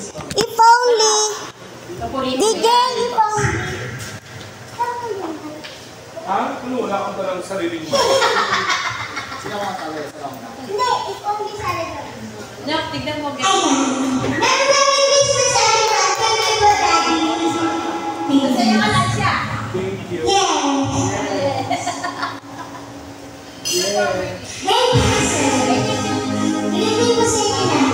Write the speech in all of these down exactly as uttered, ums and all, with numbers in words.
If only. D J, if only. Ha? Ano? Wala akong talang sariling mo. Sino ko ang tawag sa lang? Hindi, if only sarili. Nak, tignan mo. Meron na yung Christmas animal. Thank you for daddy. Gusto niya ka lang siya. Thank you. Yes. Yes. Thank you, sir. Ilagay mo sa inyo na.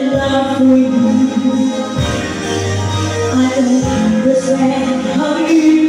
I don't understand how you